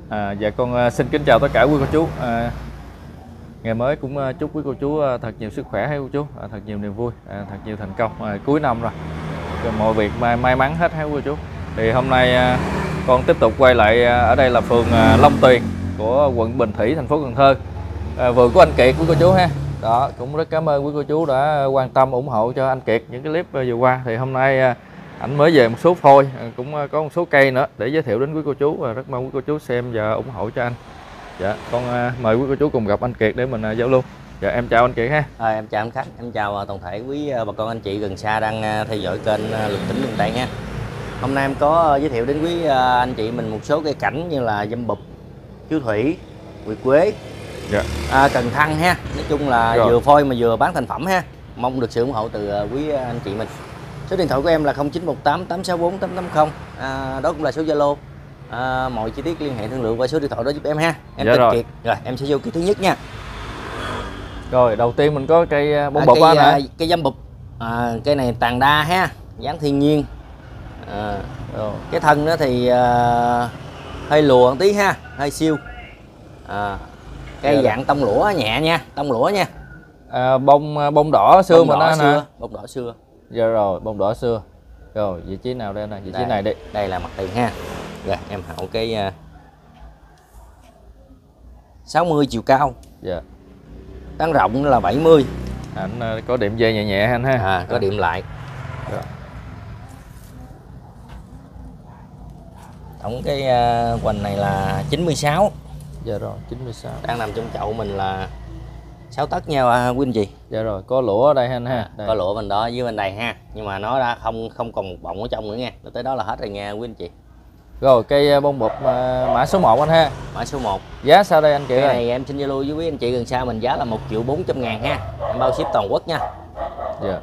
Dạ con xin kính chào tất cả quý cô chú. Ngày mới cũng chúc quý cô chú thật nhiều sức khỏe hay cô chú, thật nhiều niềm vui, thật nhiều thành công. Cuối năm rồi, mọi việc may mắn hết hay cô chú. Thì hôm nay con tiếp tục quay lại ở đây là phường Long Tuyền của quận Bình Thủy, thành phố Cần Thơ. Vườn của anh Kiệt quý cô chú ha. Đó, cũng rất cảm ơn quý cô chú đã quan tâm ủng hộ cho anh Kiệt những cái clip vừa qua. Thì hôm nay ảnh mới về một số phôi, cũng có một số cây nữa để giới thiệu đến quý cô chú, và rất mong quý cô chú xem và ủng hộ cho anh. Dạ, con mời quý cô chú cùng gặp anh Kiệt để mình giao lưu. Dạ, em chào anh Kiệt ha. Em chào anh Khách, em chào toàn thể quý bà con anh chị gần xa đang theo dõi kênh Lục Tỉnh Lùng Tây ha. Hôm nay em có giới thiệu đến quý anh chị mình một số cây cảnh như là dâm bụp, chú thủy, quỳ quế, dạ. cần thăng ha. Nói chung là vừa phôi mà vừa bán thành phẩm ha. Mong được sự ủng hộ từ quý anh chị mình. Số điện thoại của em là 0918 864 880. Đó cũng là số Zalo. Mọi chi tiết liên hệ thương lượng qua số điện thoại đó giúp em ha. Em tên Kiệt. Rồi em sẽ vô cây thứ nhất nha. Rồi đầu tiên mình có cây bông bột hả? Cây dâm bụp. Cây này tàn đa ha, dáng thiên nhiên. Cái thân nó thì hơi lùa một tí ha, hơi siêu. Cây dạng tông lũa nhẹ nha, tông lũa nha. Bông đỏ xưa mà nó nè. Bông đỏ xưa. Dạ rồi, bông đỏ xưa. Rồi vị trí nào đây nè? Vị trí này đi. Đây là mặt tiền ha. Rồi em hậu cái 60 chiều cao. Dạ. Tán rộng là 70. Anh có điểm dây nhẹ nhẹ anh ha. Có điểm lại. Rồi. Tổng cái hoành này là 96. Dạ rồi, 96. Đang nằm trong chậu mình là 6 tấc nha quý anh chị. Dạ rồi, có lũa ở đây anh ha. Có lũa bên đó với bên đây ha. Nhưng mà nó đã không còn một bọng ở trong nữa nha. Nó tới đó là hết rồi nha quý anh chị. Rồi cây bông bụp mã số 1 anh ha. Mã số 1. Giá sao đây anh Kiệt? Cái này em xin Zalo với quý anh chị gần xa mình giá là 1.400.000 ha. Em bao ship toàn quốc nha. Dạ.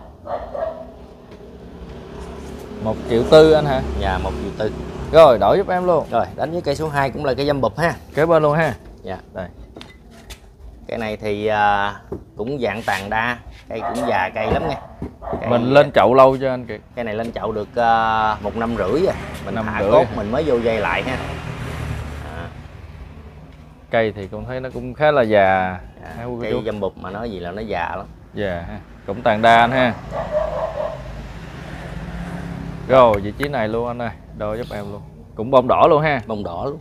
1.4 triệu anh hả? Dạ 1.4 triệu. Rồi đổi giúp em luôn. Rồi đánh với cây số 2 cũng là cây dâm bụp ha. Kế bên luôn ha. Dạ. Đây. Cái này thì cũng dạng tàn đa, cây cũng già cây lắm nha. Mình lên chậu lâu cho anh Kiệt. Cây này lên chậu được 1 năm rưỡi rồi. Mình năm thả rưỡi. cốt mình mới vô dây lại ha. Cây thì con thấy nó cũng khá là già. Cây dâm bụp mà nói gì là nó già lắm. Dạ ha. Cũng tàn đa anh ha. Rồi vị trí này luôn anh ơi, đo giúp em luôn. Cũng bông đỏ luôn ha. Bông đỏ luôn.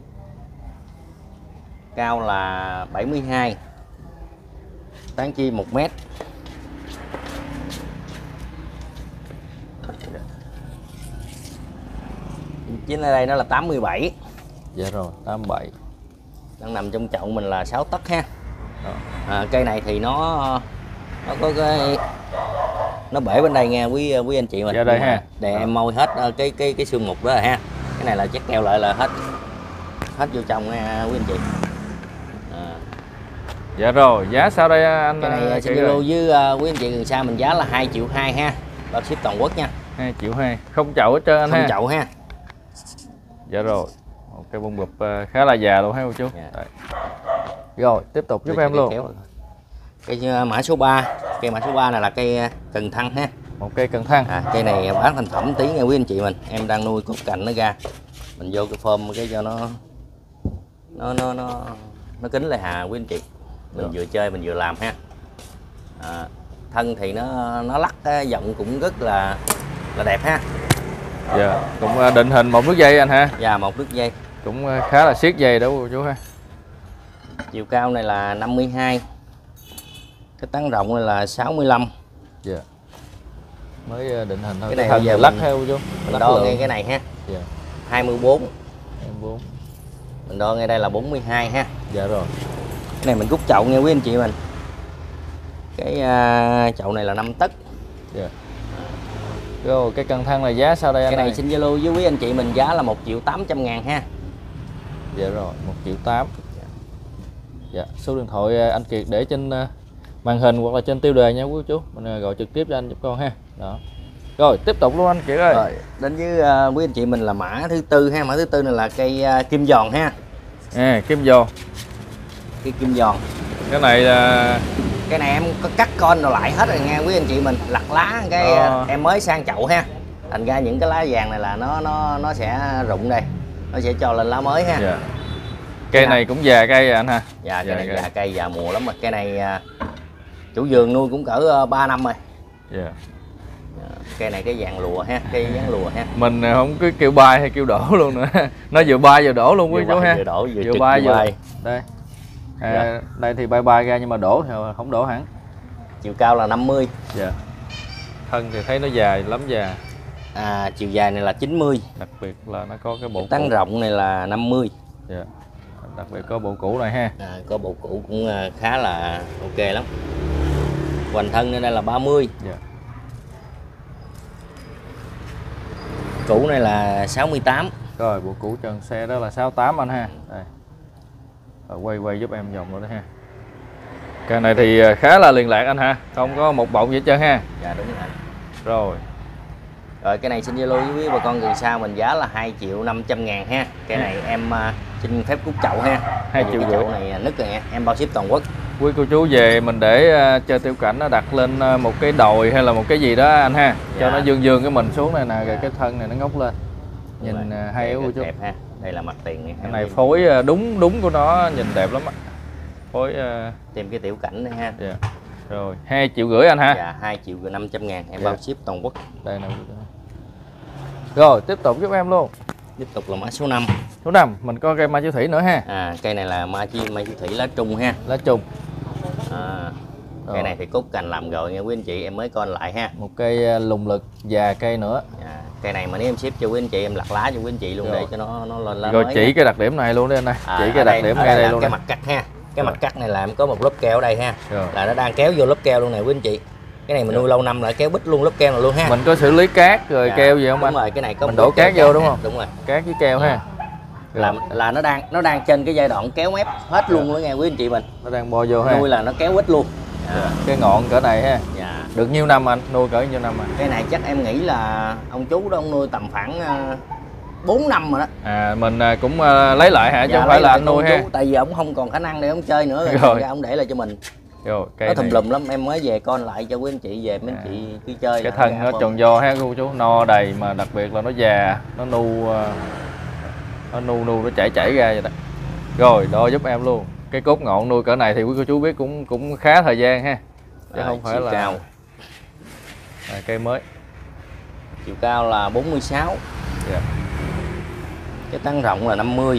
Cao là 72. Tán chi 1 mét. Chính ở đây nó là 87. Dạ rồi, 87. Đang nằm trong chậu mình là 6 tấc ha. Cây này thì nó có cái nó bể bên đây nha quý anh chị mình. Dạ đây ha. Để em môi hết cái xương mục đó rồi ha. Cái này là chắc keo lại là hết vô trong nha quý anh chị. Dạ rồi, giá sao đây anh? Cái này xin Zalo với quý anh chị gần xa mình giá là 2.2 triệu ha. Bao ship toàn quốc nha. 2.2 triệu. Không chậu hết trơn anh ha. Không chậu ha. Dạ rồi. Một cây bông bụp khá là già luôn ha cô chú. Dạ. Rồi, tiếp tục giúp em luôn. Cây mã số 3. Cây mã số 3 này là cây cần thăng ha. Một cây cần thăng. Cây này bán thành phẩm tí nha quý anh chị mình. Em đang nuôi cốt cành nó ra. Mình vô cái phơm cái cho nó kín lại hà quý anh chị. Mình vừa chơi mình vừa làm ha. Thân thì nó lắc giọng cũng rất là đẹp ha. Dạ, cũng định hình một nút dây anh ha. Dạ, một nút dây. Cũng khá là siết dây đó cô chú ha. Chiều cao này là 52. Cái tán rộng này là 65. Dạ. Mới định hình thôi. Cái này giờ lắc theo cô chú. Mình đo ngay cái này ha. Dạ. 24. 24. Mình đo ngay đây là 42 ha. Dạ rồi. Cái này mình rút chậu nha quý anh chị mình. Cái chậu này là 5 tấc. Dạ. Rồi cái cần thăng là giá sao đây anh? Cái này xin Zalo với quý anh chị mình giá là 1.800.000 ha. Dạ rồi, 1.8 triệu. Dạ, số điện thoại anh Kiệt để trên màn hình hoặc là trên tiêu đề nha quý chú. Mình gọi trực tiếp cho anh giúp con ha. Đó. Rồi, tiếp tục luôn anh Kiệt ơi. Rồi, đến với quý anh chị mình là mã thứ tư ha. Mã thứ tư này là cây kim giòn ha. Kim giòn. Cây kim giòn. Cái này là cái này em có cắt con rồi lại hết rồi nha quý anh chị mình. Lặt lá cái em mới sang chậu ha. Thành ra những cái lá vàng này là nó sẽ rụng đây. Nó sẽ cho lên lá mới ha. Dạ. Cây này cũng già cây rồi anh ha. Dạ cây này già cây, già mùa lắm rồi. Cây này chủ vườn nuôi cũng cỡ 3 năm rồi. Dạ. Cây này cái dạng lùa ha, cây dáng lùa ha. Mình không cứ kêu bay hay kêu đổ luôn nữa. Nó vừa bay vừa đổ luôn quý chú ha. Vừa đổ vừa bay vừa bay. Đây. Đây thì bay ra nhưng mà đổ thì không đổ hẳn. Chiều cao là 50. Dạ. Thân thì thấy nó dài lắm, già. Chiều dài này là 90. Đặc biệt là nó có cái bộ tán rộng này là 50. Dạ. Đặc biệt có bộ cũ này ha. Có bộ cũ cũng khá là ok lắm. Hoành thân ở đây là 30. Dạ. Cũ này là 68. Rồi bộ cũ trần xe đó là 68 anh ha. Đây. Rồi, quay giúp em vòng nữa đó ha. Cái này thì khá là liền lạc anh ha, không có một bọng gì hết trơn ha. Dạ đúng rồi. Rồi. Rồi cái này xin Zalo với bà con gần sau mình giá là 2.500.000 ha. Cái này em xin phép cút chậu ha. 2,5 triệu. Chậu này nứt rồi em bao ship toàn quốc. Quý cô chú về mình để chơi tiểu cảnh nó đặt lên một cái đồi hay là một cái gì đó anh ha. Cho nó dương dương cái mình xuống này nè, rồi cái thân này nó ngóc lên. Nhìn hay yếu cô chú. Đẹp ha. Đây là mặt tiền này. Cái này phối đúng của nó, nhìn đẹp lắm á. Phối thêm cái tiểu cảnh này ha. Yeah. Rồi 2,5 triệu anh ha. Dạ 2.500.000 em bao ship toàn quốc. Đây nè. Rồi tiếp tục giúp em luôn. Tiếp tục là mã số 5. Số 5 mình có cây mai chiếu thủy nữa ha. Cây này là mai chiếu thủy lá trung ha. Lá trung. Cây này thì cốt cành làm rồi nha quý anh chị, em mới coi lại ha. Một cây lùng lực, già cây nữa. Cây này mà nếu em ship cho quý anh chị em lặt lá cho quý anh chị luôn để cho nó lên lá. Rồi chỉ cái đặc điểm này luôn đấy anh ơi. Chỉ cái đặc điểm ngay đây luôn. Cái mặt cắt ha. Cái mặt cắt này là em có một lớp keo ở đây ha. Là nó đang kéo vô lớp keo luôn này quý anh chị. Cái này mình nuôi lâu năm lại kéo bít luôn lớp keo này luôn ha. Mình có xử lý cát rồi keo gì không anh? Đúng rồi, cái này có mình đổ cát vô đúng không? Đúng rồi. Cát với keo ha. Là nó đang trên cái giai đoạn kéo mép hết luôn nữa nghe quý anh chị mình. Nó đang bo vô ha. Nuôi là nó kéo bít luôn. Cái ngọn cỡ này ha. Dạ. Được nhiêu năm anh? Nuôi cỡ nhiêu năm anh? Cái này chắc em nghĩ là ông chú đó ông nuôi tầm khoảng 4 năm rồi đó. Mình cũng lấy lại hả, chứ không phải là anh nuôi ha. Tại vì ông không còn khả năng để ông chơi nữa rồi ra ông để lại cho mình. Rồi, nó thùm lùm lắm, em mới về con lại cho quý anh chị về mấy anh chị cứ chơi. Cái thân nó tròn vo ha cô chú, no đầy mà đặc biệt là nó già, nó nu nó chảy ra vậy đó. Rồi đo giúp em luôn. Cái cốt ngọn nuôi cỡ này thì quý cô chú biết cũng khá thời gian ha. Chứ không phải là cao. Cây mới. Chiều cao là 46. Dạ. Cái tán rộng là 50.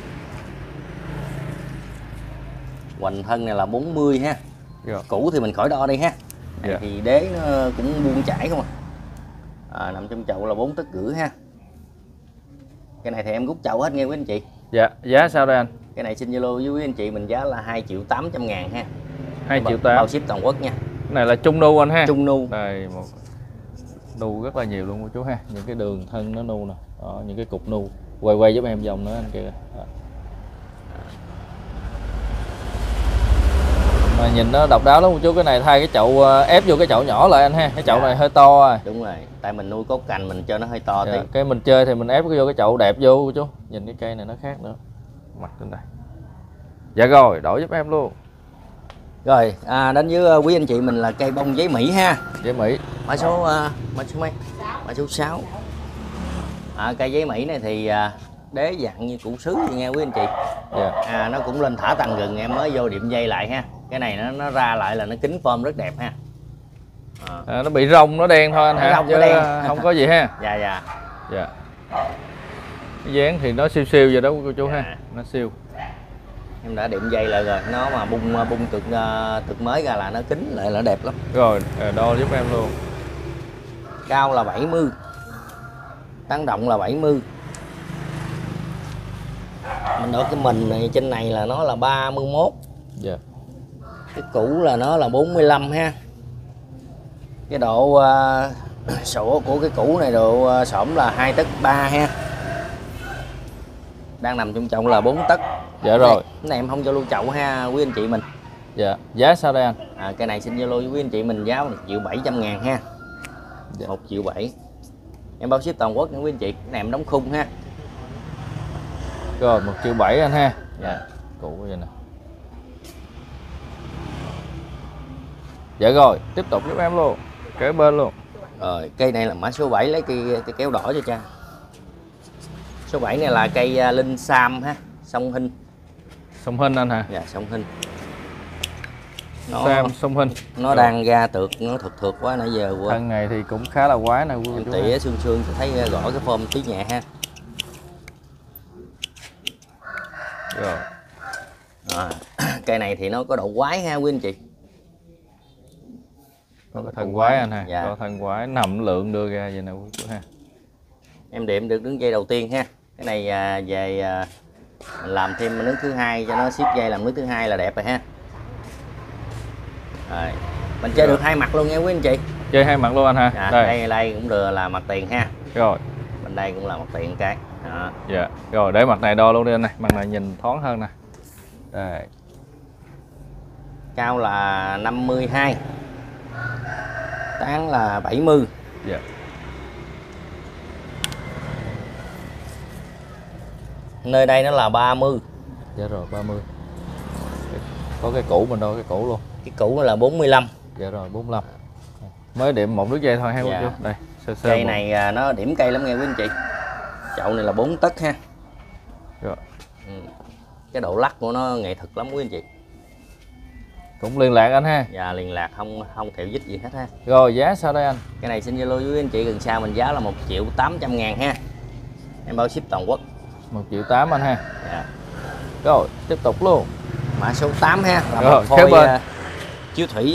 Hoành thân này là 40 ha. Dạ. Cũ thì mình khỏi đo đây ha. Này thì đế nó cũng buông chảy không nằm trong chậu là 4,5 tấc ha. Cái này thì em rút chậu hết nghe quý anh chị. Dạ, giá sao đây anh? Cái này xin Zalo với quý anh chị mình giá là 2.800.000 ha. 2,8 triệu. Bao ship toàn quốc nha. Cái này là trung nu anh ha. Trung nu. Đây một nu rất là nhiều luôn cô chú ha. Những cái đường thân nó nu nè. Đó, những cái cục nu. Quay giúp em vòng nữa anh kia. Đó. Mà nhìn nó độc đáo lắm cô chú. Cái này thay cái chậu ép vô cái chậu nhỏ lại anh ha. Cái chậu này hơi to rồi. Đúng rồi, tại mình nuôi cốt cành mình cho nó hơi to tí. Cái mình chơi thì mình ép vô cái chậu đẹp vô cô chú. Nhìn cái cây này nó khác nữa. Mặt trên đây. Dạ rồi, đổi giúp em luôn. Rồi, đến với quý anh chị mình là cây bông giấy Mỹ ha. Giấy Mỹ. Mã số mấy? Mã số 6. Cây giấy Mỹ này thì đế dạng như củ sứ thì nghe quý anh chị. Yeah. Nó cũng lên thả tầng rừng, em mới vô điểm dây lại ha. Cái này nó ra lại là nó kính form rất đẹp ha. Nó bị rông nó đen thôi anh hả? Rông nó đen. Không có gì ha. Dạ. Cái dáng thì nó siêu vậy đó cô chú ha. Nó siêu. Em đã điểm dây lại rồi, nó mà bung cực mới ra là nó kính lại là đẹp lắm. Rồi, đo giúp em luôn. Cao là 70. Tán rộng là 70. Mình đo cái mình này trên này là nó là 31. Dạ. Cái cũ là nó là 45 ha. Cái độ sổ của cái cũ này độ xổm là 2,3 tấc ha. Đang nằm trong chậu là 4 tấc. Dạ rồi. Cái này em không cho lưu chậu ha quý anh chị mình. Dạ. Giá sao đây anh? Cái này xin Zalo với quý anh chị mình giá 1.700.000 ha. Dạ. 1,7 triệu. Em bao ship toàn quốc nha quý anh chị. Cái này em đóng khung ha. Rồi 1,7 triệu anh ha. Dạ. Cũ vậy nè. Dạ rồi, tiếp tục giúp em luôn. Kế bên luôn. Rồi, cây này là mã số 7, lấy cây kéo đỏ cho cha. Số 7 này là cây linh sam ha, song hình. Sông Hinh anh hả? Dạ sông Hinh. Sam sông Hinh. Nó đang ra tược, nó thượt quá nãy giờ quá. Thân này thì cũng khá là quái nè quý cô Em chú. tỉa xương xương thấy gõ cái form tí nhẹ ha. Rồi. Cây này thì nó có độ quái ha quý anh chị. Có cái thân quái anh ha. Dạ. Có thân quái nằm lượng đưa ra vậy nè quý chú ha. Em điểm được đứng dây đầu tiên ha. Cái này về mình làm thêm nước thứ hai cho nó ship dây làm nước thứ hai là đẹp rồi ha. Rồi. Mình chơi được hai mặt luôn nha quý anh chị. Chơi hai mặt luôn anh ha. Dạ, đây đây cũng được là mặt tiền ha. rồi. Bên đây cũng là mặt tiền cái. Đó. Dạ. Rồi để mặt này đo luôn đi anh này. Mặt này nhìn thoáng hơn nè. Đây. Cao là 52, tán là 70. Dạ. Nơi đây nó là 30. Dạ rồi 30. Có cái cũ mình đo cái cũ luôn. Cái cũ nó là 45. Dạ rồi 45. Mới điểm một đứa dây thôi ha quý Dạ. chú. Đây, sơ Cây một. này nó điểm cây lắm nghe quý anh chị. Chậu này là 4 tấc ha. Rồi. Cái độ lắc của nó nghệ thuật lắm quý anh chị. Cũng liên lạc anh ha. Và liền lạc không thẹo dít gì hết ha. Rồi giá sao đây anh? Cái này xin Zalo với anh chị gần xa mình giá là 1.800.000 ha. Em bao ship toàn quốc. 1.800.000 anh ha. Dạ. Rồi tiếp tục luôn. Mã số 8 ha, là Rồi, một kế phôi bên. chiếu thủy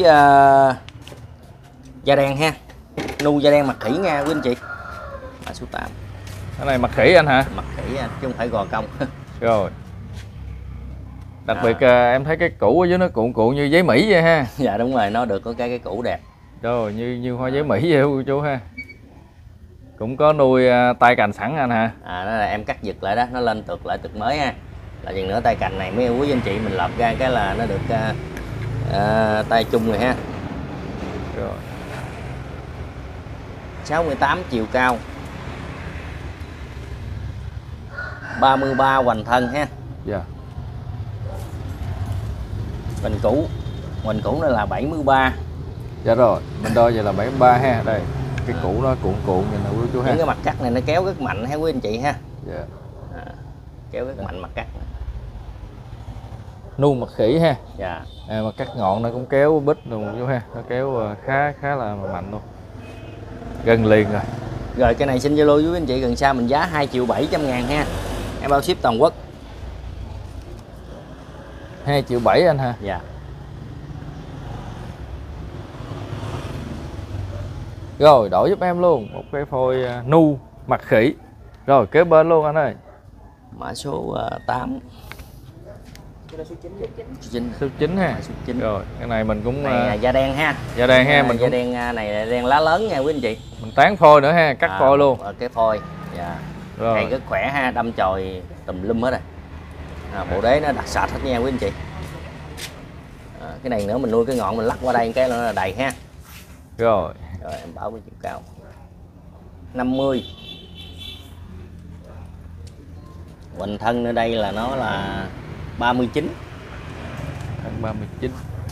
da đen ha. Nu da đen mặt khỉ nha quý anh chị. Mã số 8. Cái này mặt khỉ anh hả? Mặt khỉ chứ không phải gò công. Rồi. Đặc biệt em thấy cái củ ở dưới nó cuộn cuộn như giấy Mỹ vậy ha. Dạ đúng rồi, nó được có cái củ đẹp. Rồi như hoa giấy Mỹ vậy cô chú ha. Cũng có nuôi tay cành sẵn anh hả? Đó là em cắt giật lại đó, nó lên tược lại tược mới ha. Là dần nữa tay cành này mấy quý anh chị mình lợp ra cái là nó được tay chung rồi ha. Rồi. 68 chiều cao, 33 hoành thân ha. Dạ. Hoành cũ nó là 73. Dạ rồi, mình đo vậy là 73 ha. Đây, cái củ nó cuộn cuộn vậy nè quý chú ha. Những cái mặt cắt này nó kéo rất mạnh ha quý anh chị ha. Dạ. Kéo rất mạnh mặt cắt. Nu mặt khỉ ha. Dạ. Mà cắt ngọn nó cũng kéo bít luôn chú ha. Nó kéo khá là mạnh luôn. Gần liền rồi. Rồi cái này xin Zalo với anh chị gần xa mình giá 2.700.000 ha. Em bao ship toàn quốc. 2.700.000 anh ha. Dạ. Rồi đổi giúp em luôn một cái phôi nu mặt khỉ. Rồi kế bên luôn anh ơi. Mã số 8. Số 9 ha. Số 9. Rồi cái này mình cũng Này da đen ha. da đen ha, mình da cũng đen này là đen lá lớn nha quý anh chị. mình tán phôi nữa ha, cắt phôi luôn. Cái phôi. Dạ. Rồi. Này rất khỏe ha, đâm chồi tùm lum hết rồi. Bộ đế nó đặt sạch hết nha quý anh chị. Cái này nữa mình nuôi cái ngọn mình lắc qua đây cái nó là đầy ha. Rồi. Rồi em bảo cái chiều cao 50. Hoành thân ở đây là nó là 39. Thân 39.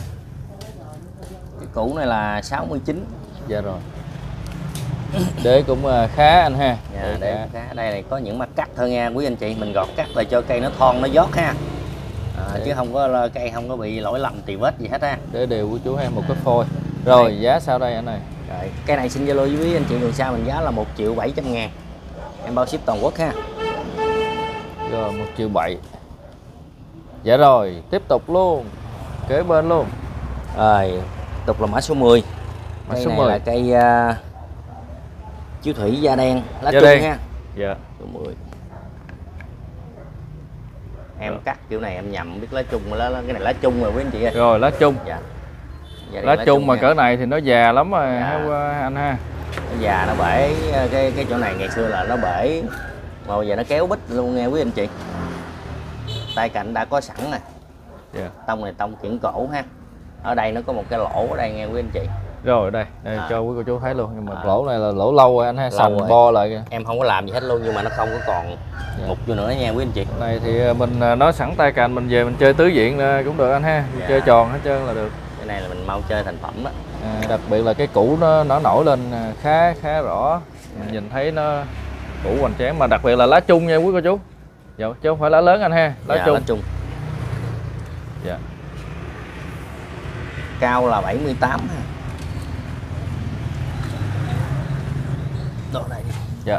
Cái cũ này là 69. Dạ rồi. Đế cũng khá anh ha. Dạ, để khá. Đây này có những mặt cắt thôi nha quý anh chị, mình gọt cắt lại cho cây nó thon nó giót ha. Chứ không có cây không có bị lỗi lầm tì vết gì hết ha. Để đều của chú ha, một cái phôi. Rồi đây. Giá sao đây anh ơi? Rồi, cái này xin Zalo với anh chị đường xa mình giá là 1.700.000. Em bao ship toàn quốc ha. Rồi 1.700.000. Dạ rồi, tiếp tục luôn. Kế bên luôn. Rồi, tục là mã số 10. Mã Cây số này 10 là cây chiếu thủy da đen, lá da chung đen. ha. Dạ. Số 10. Em cắt kiểu này em nhầm biết lá chung mà cái này lá chung rồi quý anh chị ơi. Rồi lá chung. Dạ. Lá chung mà nha. cỡ này thì nó già lắm rồi Dạ. anh ha. Nó già nó bể cái chỗ này ngày xưa là nó bể mà bây giờ nó kéo bít luôn nghe quý anh chị. Tay cạnh đã có sẵn nè. Dạ. Tông này tông kiển cổ ha. Ở đây nó có một cái lỗ ở đây nghe quý anh chị. Rồi đây cho quý cô chú thấy luôn, nhưng mà lỗ này là lỗ lâu rồi anh ha, sành bo lại kìa. Em không có làm gì hết luôn nhưng mà nó không có còn mục vô nữa nha quý anh chị. Này thì mình nói sẵn tay cành mình về mình chơi tứ diện cũng được anh ha. Dạ. Chơi tròn hết trơn là được. Cái này là mình mau chơi thành phẩm đó. Đặc biệt là cái củ nó nổi lên khá rõ. Mình nhìn thấy nó củ hoành tráng, mà đặc biệt là lá chung nha quý cô chú. Dạ, chứ không phải lá lớn anh ha, lá Dạ, chung. lá chung. Dạ. Cao là 78 ha. Đó đây. Dạ.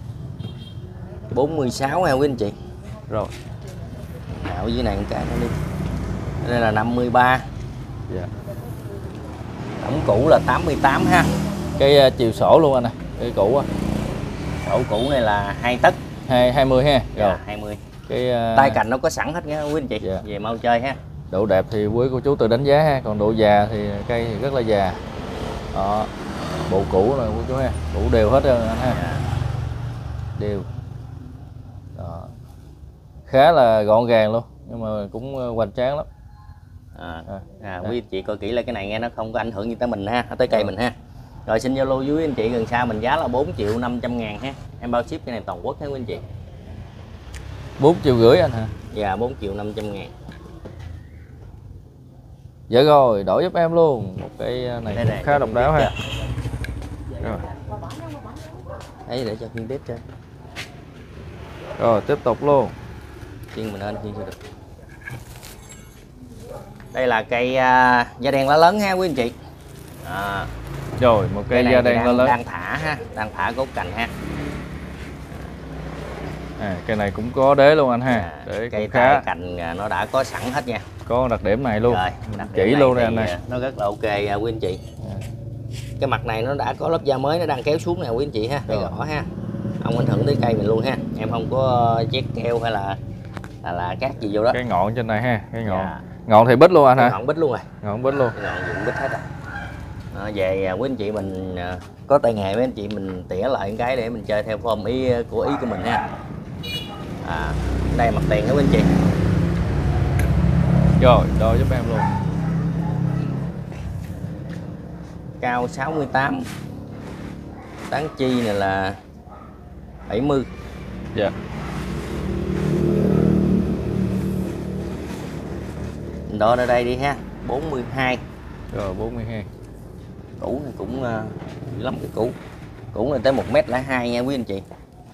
46 ha quý anh chị. Rồi. Đảo dưới này một cái nó đi. Đây là 53. Dạ. Tổng cũ là 88 ha. Cái chiều sổ luôn anh nè, cái cũ á. Sổ cũ này là 2 tấc. 20 ha. Rồi. Dạ, 20. Cái tay cành nó có sẵn hết nha quý anh chị. Dạ. Về mau chơi ha. Độ đẹp thì quý cô chú tự đánh giá ha, còn độ già thì cây thì rất là già. Đó. Bộ cũ rồi cô chú ha, cũ đều hết rồi anh ha. Dạ. Đều. Đó. Khá là gọn gàng luôn, nhưng mà cũng hoành tráng lắm. Quý anh chị coi kỹ là cái này nghe nó không có ảnh hưởng gì tới mình ha, tới cây mình ha. Rồi xin Zalo với quý anh chị gần xa mình giá là 4.500.000 ha. Em bao ship cái này toàn quốc ha quý anh chị. 4,5 triệu anh hả? Dạ 4.500.000. Dạ rồi, đổi giúp em luôn. Một cây này Đây cũng này, khá độc đáo ha. Rồi. Đấy để cho phiên tiếp cho. Rồi, tiếp tục luôn. Chiên mình lên chiên cho được. Đây là cây da đen lá lớn ha quý anh chị. Rồi, một cây da đen lá lớn. Đang thả ha, đang thả gốc cành ha. Cây này cũng có đế luôn anh ha. Đế cây khá. cành nó đã có sẵn hết nha. Có đặc điểm này luôn. Rồi, chỉ luôn đây anh này. Nó rất là ok quý anh chị. Cái mặt này nó đã có lớp da mới nó đang kéo xuống nè quý anh chị ha, cây gõ ha. Không ảnh hưởng tới cây mình luôn ha. Em không có chét keo hay là cát gì vô đó. Cái ngọn trên này ha, cái ngọn. Dạ. Ngọn thì bít luôn anh hả? Ngọn bít luôn rồi. Ngọn bít luôn. Ngọn dụng bít hết rồi. Về quý anh chị mình có tay nghề với anh chị mình tỉa lại cái để mình chơi theo form ý của mình ha. Đây mặt tiền đó quý anh chị. Rồi, đo giúp em luôn. Cao 68. Tán chi này là 70. Dạ. Đo ở đây đi ha, 42. Rồi 42. Cũ này cũng dữ lắm cái cũ. Cũ này tới 1m02 nha quý anh chị.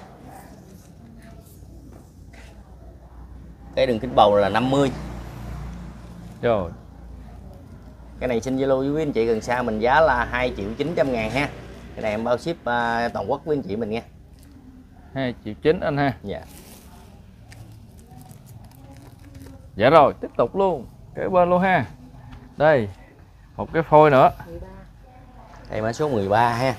Cái đường kính bầu là 50. Rồi. Cái này xin Zalo với quý anh chị gần xa mình giá là 2.900.000 ha. Cái này em bao ship toàn quốc với anh chị mình nha. 2,9 triệu anh ha. Dạ. Dạ rồi, tiếp tục luôn. Kế bên luôn ha. Đây. Một cái phôi nữa. Đây mã số 13 ha.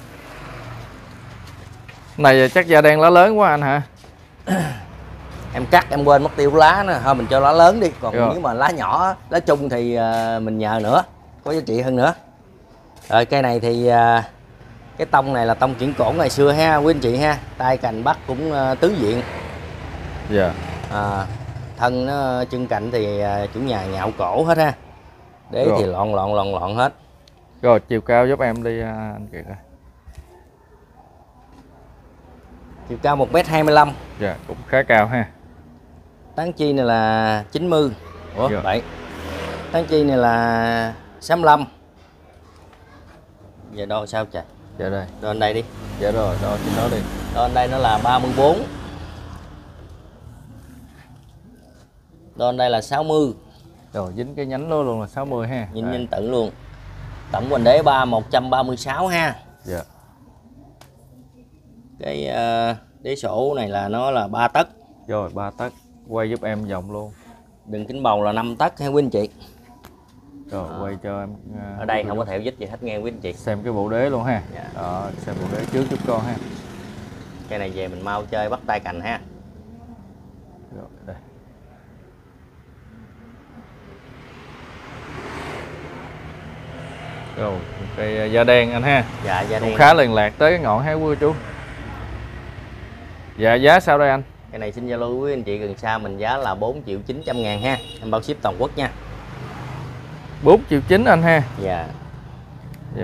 Này chắc da đen lá lớn quá anh hả? Em cắt em quên mất tiêu lá nữa, thôi mình cho lá lớn đi. Còn Rồi. nếu mà lá nhỏ, lá chung thì mình nhờ nữa, có giá trị hơn nữa. Rồi cây này thì cái tông này là tông chuyển cổ ngày xưa ha quý anh chị ha. Tay cành bắt cũng tứ diện. Dạ. Thân nó chân cạnh thì chủ nhà nhạo cổ hết ha. Đế Rồi. thì lọn hết. Rồi, chiều cao giúp em đi anh Kiệt ơi. Chiều cao 1m25. Dạ, cũng khá cao ha. Tán chi này là 90. Ủa, Dạ. vậy. Tán chi này là 65. Giờ đo sao trời? Dạ đây. Đo lên đây đi. Dạ rồi, đo trên đó đi. Đo lên đây nó là 34. Đo lên đây là 60. Rồi, dính cái nhánh đó luôn là 60 ha. Nhìn tận luôn. Tổng hoành đế 136 ha. Dạ. Cái đế sổ này là nó là 3 tấc. Rồi, 3 tấc. Quay giúp em vòng luôn. Đường kính bầu là 5 tấc ha quý anh chị. Rồi, quay cho em. Ở đây không có thẹo vít gì hết nghe quý anh chị. Xem cái bộ đế luôn ha. Dạ. Đó, xem bộ đế trước giúp con ha. Cái này về mình mau chơi bắt tay cành ha. Rồi, đây. Rồi, cây da đen anh ha. Dạ da Cũng đen. khá liền lạc tới cái ngọn hái quưa chú. Dạ, giá sao đây anh? Cái này xin Zalo với anh chị gần xa mình giá là 4.900.000 ha. Em bao ship toàn quốc nha. 4,9 triệu anh ha. Dạ. Dạ.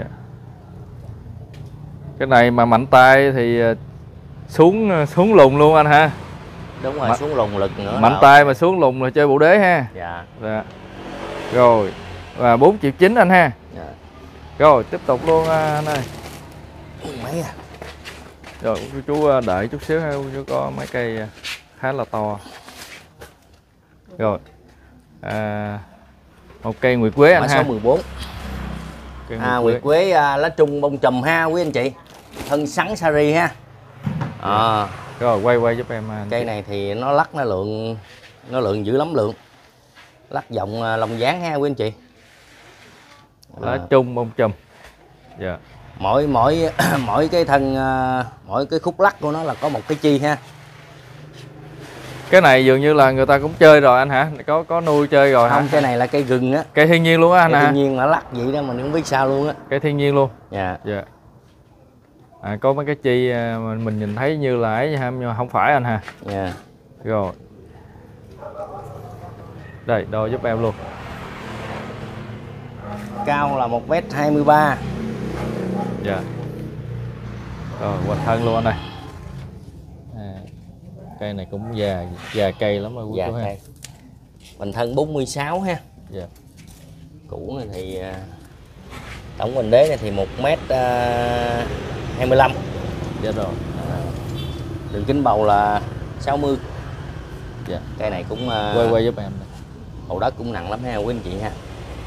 Cái này mà mạnh tay thì xuống lùn luôn anh ha. Đúng rồi, xuống lùng lực nữa. Mạnh tay mà xuống lùn là chơi bộ đế ha. Dạ. Dạ. Rồi. Và 4,9 triệu anh ha. Dạ. Rồi, tiếp tục luôn anh ơi. Mấy à. Rồi, chú đợi chút xíu ha, chú có mấy cây khá là to. Rồi. một cây nguyệt quế anh mã ha. số 14. Cây Nguyệt quế lá trung bông chùm ha quý anh chị, thân sắn sari ha. Rồi quay giúp em. Cây này thì nó lắc nó lượng dữ lắm, lắc giọng lông dáng ha quý anh chị. Lá trung bông chùm. Dạ. Mỗi cái thân mỗi cái khúc lắc của nó là có một cái chi ha. Cái này dường như là người ta cũng chơi rồi anh hả? Có nuôi chơi rồi không hả? Cái này là cây gừng á, cây thiên nhiên luôn á anh hả? Thiên nhiên mà lắc vậy đó mình không biết sao luôn á. Cây thiên nhiên luôn. Dạ. Dạ. Có mấy cái chi mình nhìn thấy như là ấy ha, nhưng mà không phải anh hả? Dạ. Rồi. Đây, đo giúp em luôn. Cao là 1m23. Dạ. Rồi, hoành thân luôn anh này. Cây này cũng già cây lắm rồi. Già cây. Hoành thân 46 ha. Dạ. Củ này thì tổng hoành đế này thì 1m25. Dạ rồi. Đường kính bầu là 60. Dạ. Cây này cũng quay giúp em này. Hậu đất cũng nặng lắm ha quý anh chị ha.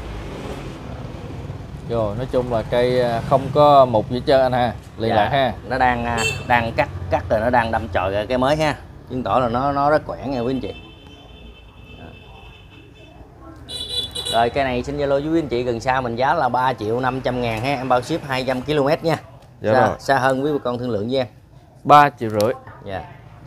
Rồi, nói chung là cây không có mục gì trơn anh ha, liền lại ha. Nó đang cắt rồi, nó đang đâm chồi ra cây mới ha, chứng tỏ là nó rất khỏe nha quý anh chị. Rồi cây này xin Zalo với quý anh chị, gần xa mình giá là 3.500.000 ha, em bao ship 200 km nha. Dạ xa hơn quý bà con thương lượng với em. 3,5 triệu. Dạ.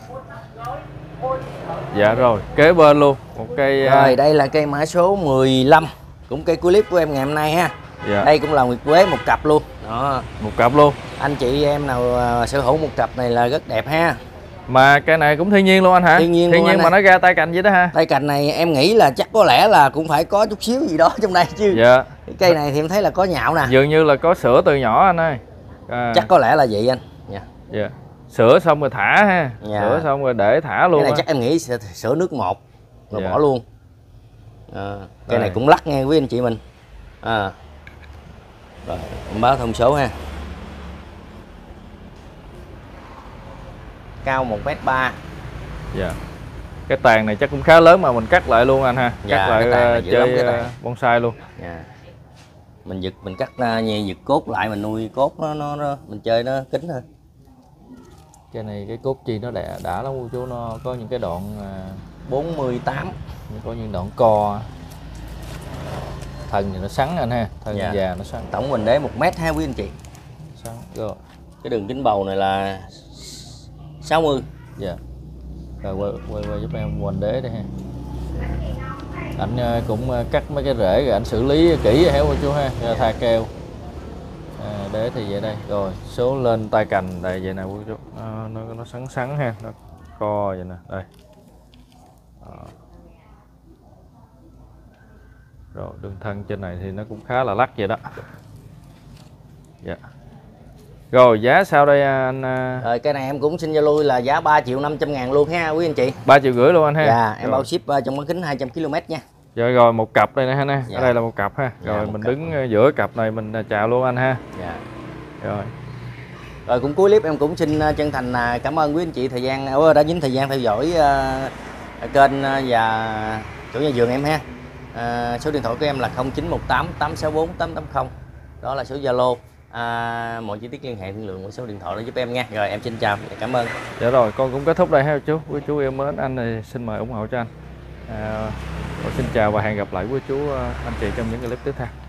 Dạ rồi, kế bên luôn một cây. Rồi đây là cây mã số 15, cũng cây cuối clip của em ngày hôm nay ha. Dạ. Đây cũng là nguyệt quế một cặp luôn. Đó. Một cặp luôn. Anh chị em nào sở hữu một cặp này là rất đẹp ha. Mà cây này cũng thiên nhiên luôn anh hả? Thiên nhiên mà nó ra tay cành vậy đó ha. Tay cành này em nghĩ là chắc có lẽ là cũng phải có chút xíu gì đó trong đây chứ. Dạ. Cái cây này thì em thấy là có nhạo nè. Dường như là có sữa từ nhỏ anh ơi. Chắc có lẽ là vậy anh. Dạ. Dạ. Sữa xong rồi thả ha. Dạ. Sữa xong rồi để thả luôn. Cái này chắc em nghĩ sẽ sữa nước một rồi dạ. bỏ luôn. Cây này cũng lắc nghe quý anh chị mình. Rồi em báo thông số ha. Cao 1m3. Dạ. Cái tàn này chắc cũng khá lớn mà mình cắt lại luôn anh ha. Dạ, cắt lại chơi bonsai luôn. Dạ. Mình cắt giật cốt lại, mình nuôi cốt nó mình chơi nó kín hơn. Cái này cái cốt chi nó đã lắm cô chú, nó có những cái đoạn 48, có những đoạn co, thân thì nó sắn anh ha, thân dạ. già nó sắn. Tổng hoành đế 1m ha quý anh chị. Sắn rồi. Cái đường kính bầu này là 60. Dạ. Rồi quay giúp em hoành đế đây ha. Anh cũng cắt mấy cái rễ rồi anh xử lý kỹ héo cô chú ha, tha keo. Đế thì vậy đây. Rồi số lên tay cành đây vậy nè cô chú. Nó sắn ha, nó co vậy nè. Đây. Rồi đường thân trên này thì nó cũng khá là lắc vậy đó. Dạ. Rồi giá sao đây anh? Rồi cái này em cũng xin Zalo là giá 3.500.000 luôn ha quý anh chị. 3,5 triệu luôn anh ha. Dạ, em bao ship trong bán kính 200 km nha. Rồi một cặp đây nè ha. Dạ. Ở đây là một cặp ha. Rồi dạ, mình đứng giữa cặp này mình chào luôn anh ha. Dạ. Rồi cũng cuối clip em cũng xin chân thành cảm ơn quý anh chị đã dành thời gian theo dõi kênh và chủ nhà vườn em ha. Số điện thoại của em là 0918 864 880. Đó là số Zalo. Mọi chi tiết liên hệ thương lượng với số điện thoại đó giúp em nha. Rồi em xin chào và cảm ơn. Dạ rồi, con cũng kết thúc đây ha chú. Quý chú yêu mến anh thì xin mời ủng hộ cho anh. Xin chào và hẹn gặp lại quý chú anh chị trong những clip tiếp theo.